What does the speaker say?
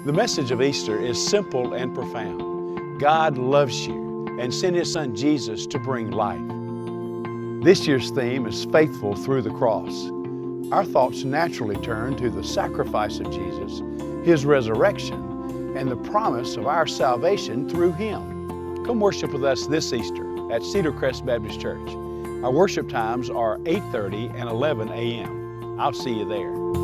The message of Easter is simple and profound. God loves you and sent His Son Jesus to bring life. This year's theme is Faithful Through the Cross. Our thoughts naturally turn to the sacrifice of Jesus, His resurrection, and the promise of our salvation through Him. Come worship with us this Easter at Cedar Crest Baptist Church. Our worship times are 8:30 and 11 a.m. I'll see you there.